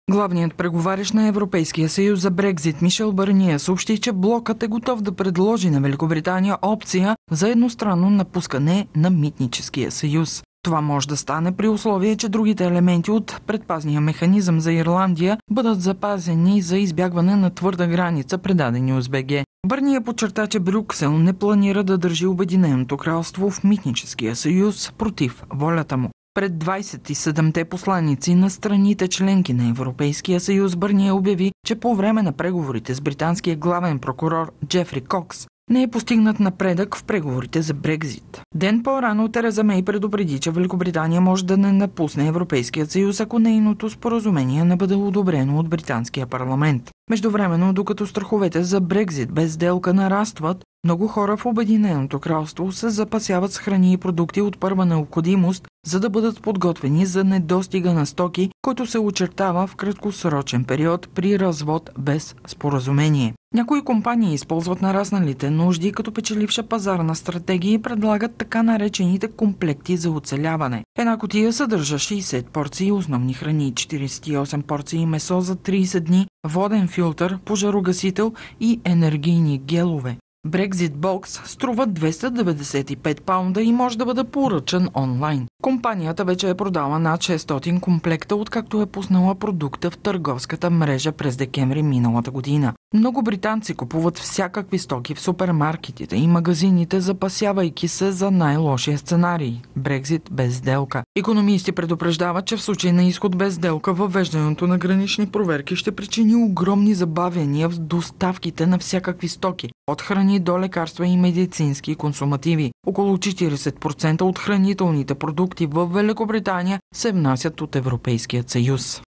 Главният преговарящ на Европейския съюз за Брекзит Мишел Барние съобщи, че блокът е готов да предложи на Великобритания опция за едностранно напускане на митническия съюз. Това може да стане при условие, че другите елементи от предпазния механизъм за Ирландия бъдат запазени за избягване на твърда граница, предадени ОСБГ. Барние подчерта, че Брюксел не планира да държи Обединеното кралство в митническия съюз против волята му. Пред 27-те посланици на страните членки на Европейския съюз Барние обяви, че по време на преговорите с британския главен прокурор Джефри Кокс не е постигнат напредък в преговорите за Брекзит. Ден по-рано Тереза Мей предупреди, че Великобритания може да не напусне Европейския съюз, ако нейното споразумение не бъде одобрено от британския парламент. Междувременно, докато страховете за Брекзит без сделка нарастват, много хора в Обединеното кралство се запасяват с храни и продукти от първа необходимост, за да бъдат подготвени за недостига на стоки, който се очертава в краткосрочен период при развод без споразумение. Някои компании използват нарасналите нужди като печеливша пазарна стратегия и предлагат така наречените комплекти за оцеляване. Една кутия съдържа 60 порции основни храни, 48 порции месо за 30 дни, воден филтър, пожарогасител и енергийни гелове. Брекзит Бокс струва 295 паунда и може да бъде поръчан онлайн. Компанията вече е продала над 600 комплекта, откакто е пуснала продукта в търговската мрежа през декември миналата година. Много британци купуват всякакви стоки в супермаркетите и магазините, запасявайки се за най-лошия сценарий – Брекзит без сделка. Икономисти предупреждават, че в случай на изход без сделка, въвеждането на гранични проверки ще причини огромни забавяния в доставките на всякакви стоки – от храни до лекарства и медицински консумативи. Около 40% от хранителните продукти в Великобритания се внасят от Европейския съюз.